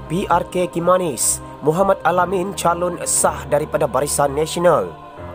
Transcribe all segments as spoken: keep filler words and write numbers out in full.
P R K Kimanis, Muhammad Alamin calon sah daripada Barisan Nasional.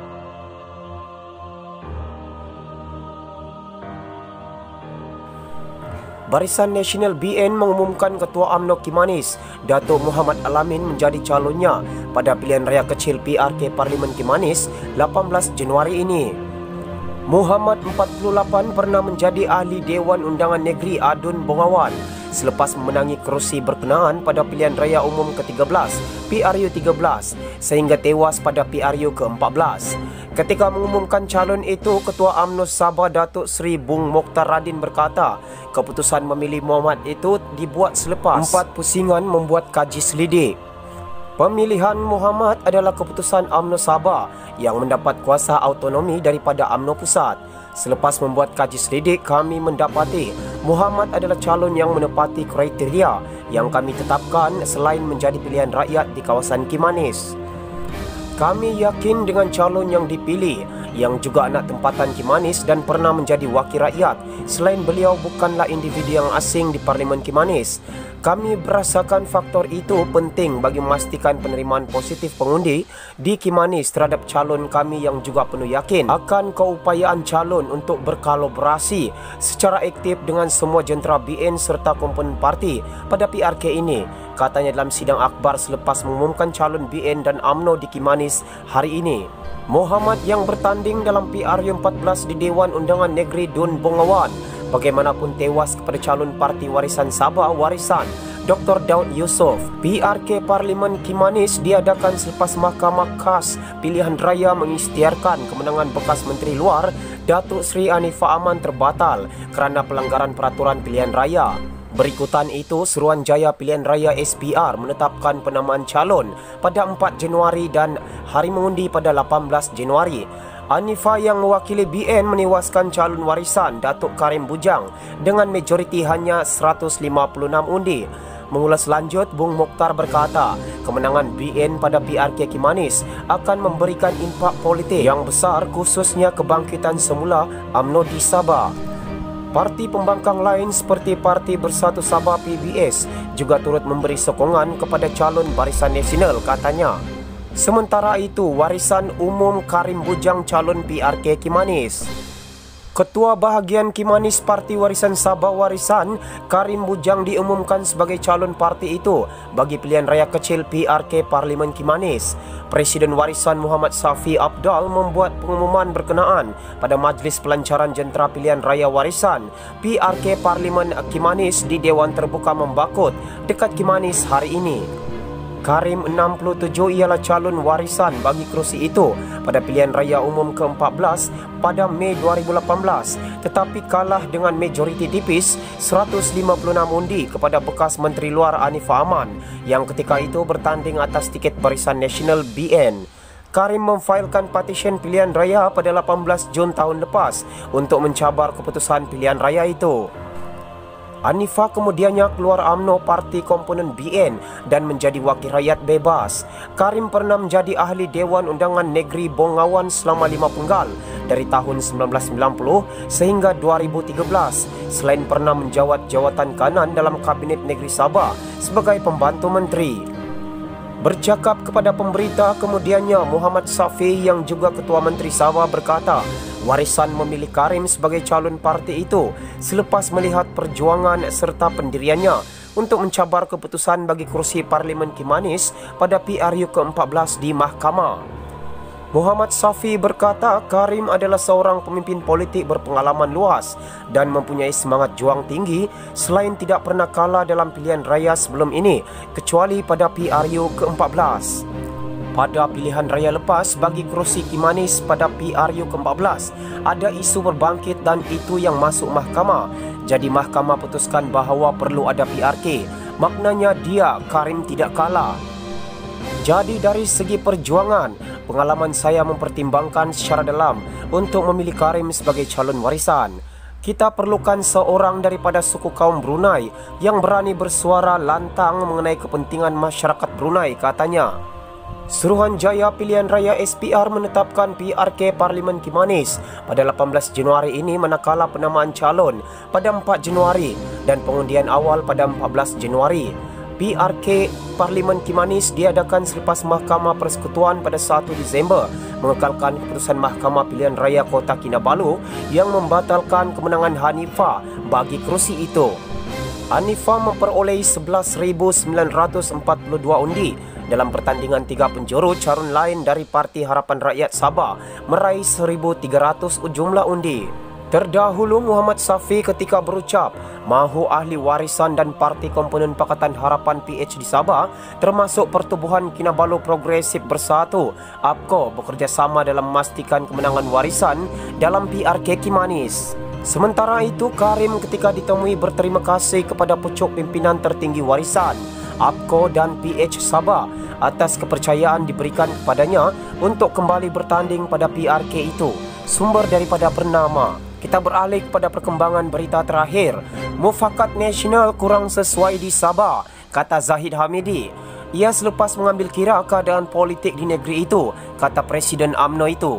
Barisan Nasional B N mengumumkan Ketua UMNO Kimanis, Datuk Muhammad Alamin menjadi calonnya pada pilihan raya kecil P R K Parlimen Kimanis lapan belas Januari ini. Muhammad empat puluh lapan pernah menjadi ahli Dewan Undangan Negeri Adun Bongawan selepas memenangi kerusi berkenaan pada pilihan raya umum ke tiga belas P R U tiga belas sehingga tewas pada P R U ke empat belas. Ketika mengumumkan calon itu, Ketua UMNO Sabah Datuk Seri Bung Mokhtar Radin berkata, keputusan memilih Muhammad itu dibuat selepas empat pusingan membuat kaji selidik. Pemilihan Muhammad adalah keputusan UMNO Sabah yang mendapat kuasa autonomi daripada UMNO Pusat. Selepas membuat kaji selidik, kami mendapati Muhammad adalah calon yang menepati kriteria yang kami tetapkan selain menjadi pilihan rakyat di kawasan Kimanis. Kami yakin dengan calon yang dipilih yang juga anak tempatan Kimanis dan pernah menjadi wakil rakyat. Selain beliau bukanlah individu yang asing di Parlimen Kimanis. Kami berasakan faktor itu penting bagi memastikan penerimaan positif pengundi di Kimanis terhadap calon kami yang juga penuh yakin akan keupayaan calon untuk berkolaborasi secara aktif dengan semua jentera B N serta komponen parti pada P R K ini, katanya dalam sidang akhbar selepas mengumumkan calon B N dan UMNO di Kimanis hari ini. Muhammad yang bertanding dalam P R U empat belas di Dewan Undangan Negeri Dun Bongawan bagaimanapun tewas kepada calon Parti Warisan Sabah Warisan Doktor Daud Yusof. P R K Parlimen Kimanis diadakan selepas Mahkamah Khas Pilihan Raya mengisytiharkan kemenangan bekas Menteri Luar Datuk Seri Anifah Aman terbatal kerana pelanggaran peraturan pilihan raya. Berikutan itu, Suruhanjaya Pilihan Raya S P R menetapkan penamaan calon pada empat Januari dan hari mengundi pada lapan belas Januari. Anifah yang mewakili B N menewaskan calon warisan Datuk Karim Bujang dengan majoriti hanya seratus lima puluh enam undi. Mengulas lanjut, Bung Mokhtar berkata, kemenangan B N pada P R K Kimanis akan memberikan impak politik yang besar khususnya kebangkitan semula UMNO di Sabah. Parti pembangkang lain seperti Parti Bersatu Sabah P B S juga turut memberi sokongan kepada calon Barisan Nasional, katanya. Sementara itu, Warisan Umum Karim Bujang calon P R K Kimanis. Ketua Bahagian Kimanis Parti Warisan Sabah Warisan Karim Bujang diumumkan sebagai calon parti itu bagi pilihan raya kecil P R K Parlimen Kimanis. Presiden Warisan Muhammad Safi Abdal membuat pengumuman berkenaan pada Majlis Pelancaran Jentera Pilihan Raya Warisan P R K Parlimen Kimanis di Dewan Terbuka Membakut dekat Kimanis hari ini. Karim enam puluh tujuh ialah calon warisan bagi kerusi itu pada pilihan raya umum ke empat belas pada Mei dua ribu lapan belas tetapi kalah dengan majoriti tipis seratus lima puluh enam undi kepada bekas Menteri Luar Anifah Aman yang ketika itu bertanding atas tiket Barisan Nasional B N. Karim memfailkan petisyen pilihan raya pada lapan belas Jun tahun lepas untuk mencabar keputusan pilihan raya itu. Anifah kemudiannya keluar UMNO parti komponen B N dan menjadi wakil rakyat bebas. Karim pernah menjadi ahli Dewan Undangan Negeri Bongawan selama lima penggal dari tahun sembilan belas sembilan puluh sehingga dua ribu tiga belas. Selain pernah menjawat jawatan kanan dalam Kabinet Negeri Sabah sebagai pembantu menteri. Bercakap kepada pemberita kemudiannya, Muhammad Safi yang juga Ketua Menteri Sabah berkata, Warisan memilih Karim sebagai calon parti itu selepas melihat perjuangan serta pendiriannya untuk mencabar keputusan bagi kerusi Parlimen Kimanis pada P R U ke empat belas di Mahkamah. Muhammad Safi berkata Karim adalah seorang pemimpin politik berpengalaman luas dan mempunyai semangat juang tinggi selain tidak pernah kalah dalam pilihan raya sebelum ini kecuali pada P R U ke empat belas. Pada pilihan raya lepas bagi kerusi Kimanis pada P R U ke empat belas, ada isu berbangkit dan itu yang masuk mahkamah. Jadi mahkamah putuskan bahawa perlu ada P R K. Maknanya dia, Karim, tidak kalah. Jadi dari segi perjuangan, pengalaman saya mempertimbangkan secara dalam untuk memilih Karim sebagai calon warisan. Kita perlukan seorang daripada suku kaum Brunei yang berani bersuara lantang mengenai kepentingan masyarakat Brunei, katanya. Suruhanjaya Pilihan Raya S P R menetapkan P R K Parlimen Kimanis pada lapan belas Januari ini manakala penamaan calon pada empat Januari dan pengundian awal pada empat belas Januari. P P R K Parlimen Kimanis diadakan selepas Mahkamah Persekutuan pada satu Disember mengekalkan keputusan Mahkamah Pilihan Raya Kota Kinabalu yang membatalkan kemenangan Hanifah bagi kerusi itu. Hanifah memperoleh sebelas ribu sembilan ratus empat puluh dua undi dalam pertandingan tiga penjuru. Calon lain dari Parti Harapan Rakyat Sabah meraih seribu tiga ratus jumlah undi. Terdahulu Muhammad Safi ketika berucap mahu ahli warisan dan parti komponen Pakatan Harapan P H di Sabah termasuk Pertubuhan Kinabalu Progresif Bersatu A P K O bekerjasama dalam memastikan kemenangan warisan dalam P R K Kimanis. Sementara itu, Karim ketika ditemui berterima kasih kepada pucuk pimpinan tertinggi warisan A P K O dan P H Sabah atas kepercayaan diberikan kepadanya untuk kembali bertanding pada P R K itu. Sumber daripada Bernama. Kita beralih kepada perkembangan berita terakhir. Mufakat nasional kurang sesuai di Sabah, kata Zahid Hamidi. Ia selepas mengambil kira keadaan politik di negeri itu, kata Presiden U M N O itu.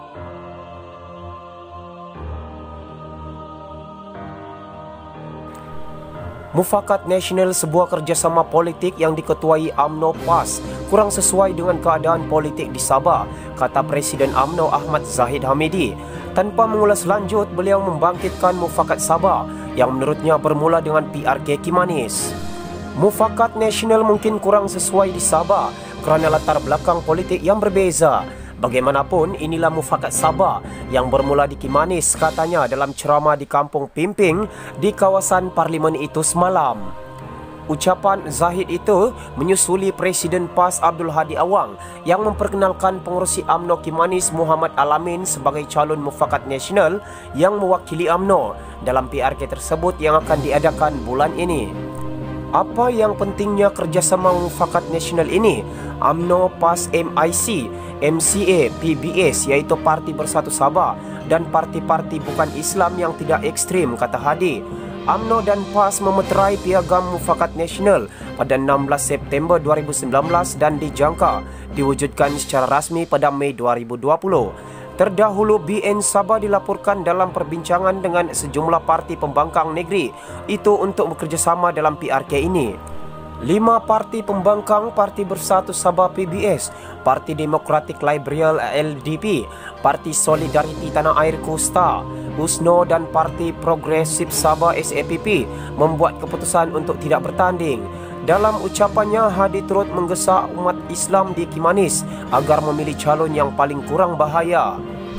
Mufakat Nasional, sebuah kerjasama politik yang diketuai U M N O P A S, kurang sesuai dengan keadaan politik di Sabah, kata Presiden U M N O Ahmad Zahid Hamidi. Tanpa mengulas lanjut, beliau membangkitkan Mufakat Sabah yang menurutnya bermula dengan P R K Kimanis. Mufakat Nasional mungkin kurang sesuai di Sabah kerana latar belakang politik yang berbeza. Bagaimanapun, inilah Mufakat Sabah yang bermula di Kimanis, katanya dalam ceramah di Kampung Pimping di kawasan Parlimen itu semalam. Ucapan Zahid itu menyusuli Presiden P A S Abdul Hadi Awang yang memperkenalkan pengerusi U M N O Kimanis Muhammad Alamin sebagai calon Mufakat Nasional yang mewakili U M N O dalam P R K tersebut yang akan diadakan bulan ini. Apa yang pentingnya kerjasama Mufakat Nasional ini? U M N O, P A S, M I C, M C A, P B S iaitu Parti Bersatu Sabah dan parti-parti bukan Islam yang tidak ekstrim, kata Hadi. U M N O dan P A S memeterai piagam Mufakat Nasional pada enam belas September dua ribu sembilan belas dan dijangka diwujudkan secara rasmi pada Mei dua ribu dua puluh. Terdahulu B N Sabah dilaporkan dalam perbincangan dengan sejumlah parti pembangkang negeri itu untuk bekerjasama dalam P R K ini. Lima parti pembangkang, Parti Bersatu Sabah P B S, Parti Demokratik Liberal L D P, Parti Solidariti Tanah Air Kosta, U S N O dan Parti Progresif Sabah S A P P membuat keputusan untuk tidak bertanding. Dalam ucapannya, Hadi turut menggesa umat Islam di Kimanis agar memilih calon yang paling kurang bahaya.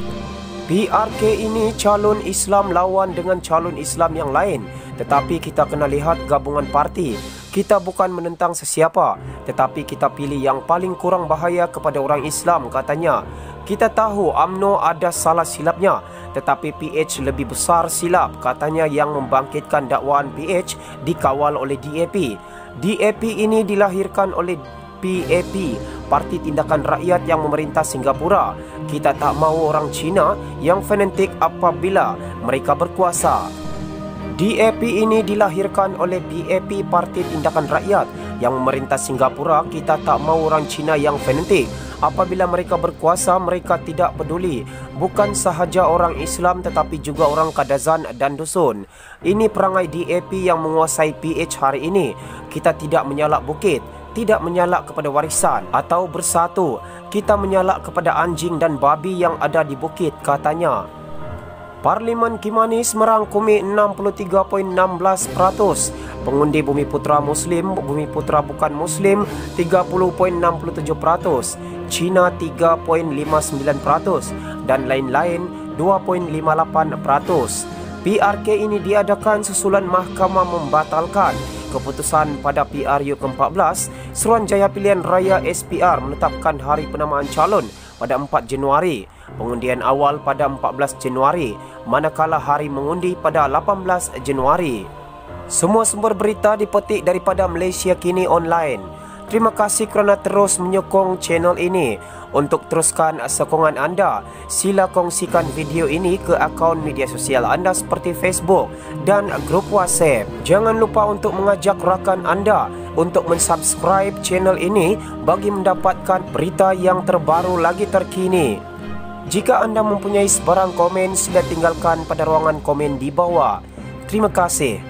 P R K ini calon Islam lawan dengan calon Islam yang lain, tetapi kita kena lihat gabungan parti. Kita bukan menentang sesiapa, tetapi kita pilih yang paling kurang bahaya kepada orang Islam, katanya. Kita tahu U M N O ada salah silapnya, tetapi P H lebih besar silap, katanya, yang membangkitkan dakwaan P H dikawal oleh D A P. D A P ini dilahirkan oleh P A P, Parti Tindakan Rakyat yang memerintah Singapura. Kita tak mahu orang Cina yang fanatik apabila mereka berkuasa. D A P ini dilahirkan oleh P A P, Parti Tindakan Rakyat yang memerintah Singapura. Kita tak mahu orang Cina yang fanatik. Apabila mereka berkuasa, mereka tidak peduli. Bukan sahaja orang Islam tetapi juga orang Kadazan dan Dusun. Ini perangai D A P yang menguasai P H hari ini. Kita tidak menyalak bukit, tidak menyalak kepada warisan atau bersatu. Kita menyalak kepada anjing dan babi yang ada di bukit, katanya. Parlimen Kimanis merangkumi enam puluh tiga perpuluhan enam belas peratus, pengundi Bumiputra Muslim, Bumiputra bukan Muslim tiga puluh perpuluhan enam puluh tujuh peratus, Cina tiga perpuluhan lima sembilan peratus dan lain-lain dua perpuluhan lima lapan peratus. P R K ini diadakan susulan Mahkamah membatalkan keputusan pada P R U ke empat belas. Suruhanjaya Pilihan Raya S P R menetapkan hari penamaan calon pada empat Januari, pengundian awal pada empat belas Januari, manakala hari mengundi pada lapan belas Januari. Semua sumber berita dipetik daripada Malaysia Kini Online. Terima kasih kerana terus menyokong channel ini. Untuk teruskan sokongan anda, sila kongsikan video ini ke akaun media sosial anda seperti Facebook dan grup WhatsApp. Jangan lupa untuk mengajak rakan anda untuk mensubscribe channel ini bagi mendapatkan berita yang terbaru lagi terkini. Jika anda mempunyai sebarang komen, sila tinggalkan pada ruangan komen di bawah. Terima kasih.